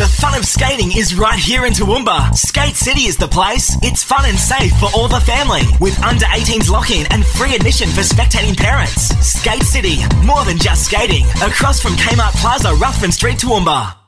The fun of skating is right here in Toowoomba. Skate City is the place. It's fun and safe for all the family, with under 18s lock-in and free admission for spectating parents. Skate City, more than just skating. Across from Kmart Plaza, Ruthven Street, Toowoomba.